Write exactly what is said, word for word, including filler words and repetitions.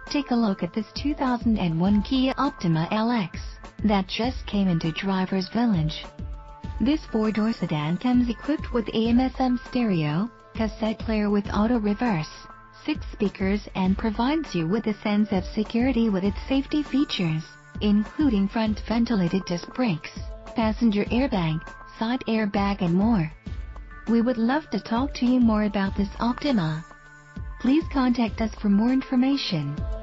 Take a look at this two thousand one Kia Optima L X that just came into Driver's Village. This four-door sedan comes equipped with A M F M stereo, cassette player with auto reverse, six speakers, and provides you with a sense of security with its safety features, including front ventilated disc brakes, passenger airbag, side airbag, and more. We would love to talk to you more about this Optima. Please contact us for more information.